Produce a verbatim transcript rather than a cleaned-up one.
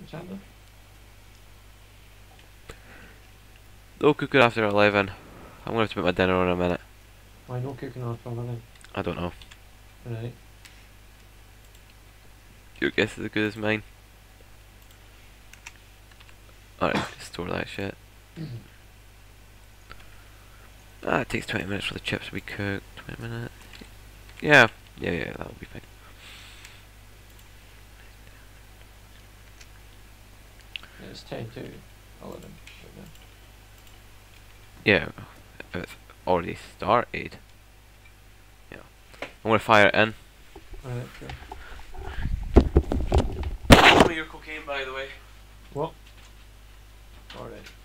Chandler? No cooking after eleven. I'm gonna have to put my dinner on in a minute. Why no cooking on for living? I don't know. Right. Your guess is as good as mine. Alright, store that shit. Ah, it takes twenty minutes for the chips to be cooked. twenty minutes. Yeah, yeah, yeah, that'll be fine. Yeah, it's ten to eleven right now. Yeah, it's already started. Yeah. I'm gonna fire it in. Alright, sure. Show me your cocaine, by the way. What? Alright.